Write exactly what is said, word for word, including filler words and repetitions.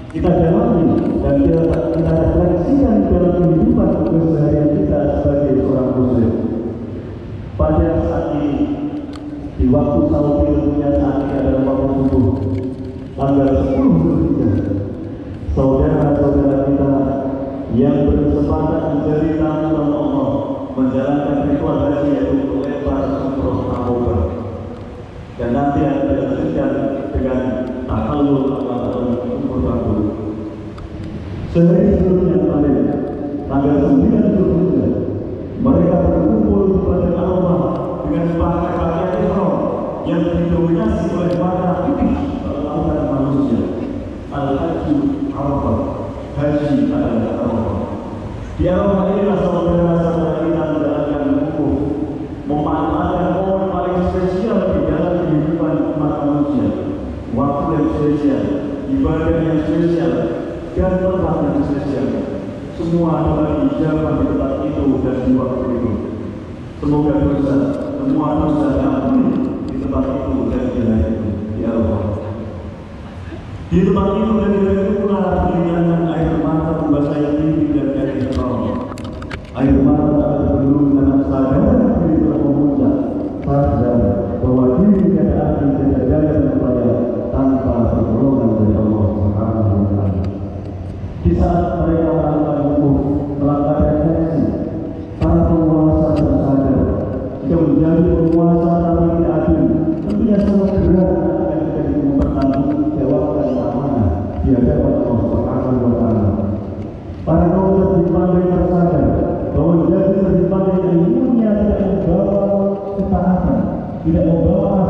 kita jalani dan kita, kita refleksikan dalam kehidupan keseharian kita sebagai seorang muslim. Pada saat ini, di waktu sahur ilmunya saat ini adalah waktu subuh, tanggal sepuluh Zulhijjah. Saudara-saudara kita yang berkesempatan menjadi tamu Allah menjalankan ritual haji yaitu melempar umroh Taqwa, dan nanti akan dilanjutkan dengan tahallul atau umroh Taqwa. Sehari sebelumnya kemarin, tanggal sembilan Zulhijjah, mereka berkumpul di Padang Arafah dengan pakaian ihram yang didominasi oleh warna putih lautan manusia. Al-Hajju Arafah, haji adalah Arafah. Di Arafah inilah saudara-saudara kita menjalankan wukuf, memanfaatkan momen paling spesial di dalam kehidupan umat manusia, waktu yang spesial, ibadah yang spesial, dan tempat yang spesial. Semua adalah dijawab di tempat itu dan di waktu itu. Semoga dosa, semua dosa diampuni di tempat itu dan di lain itu. Ya Allah. Di tempat itu dan di lain itu pula pilihan air mata membasahi pipi dan kaki haram. Air mata tak terbendung karena sadar diri telah memuncak, sadar bahwa diri tidak akan terjaga kepada tanpa pertolongan dari Allah Subhanahu wa Ta'ala. Di saat mereka melakukan hukum, melakukan refleksi, para penguasa tersadar jika menjadi penguasa tapi tidak adil, tentunya sangat berat akan menjadi mempertanggungjawabkan amanah di hadapan Allah Subhanahu wa Ta'ala. Para kaum terjadi pandai tersadar bahwa menjadi terjadi pandai ilmunya tidak membawa ketaatan, tidak membawa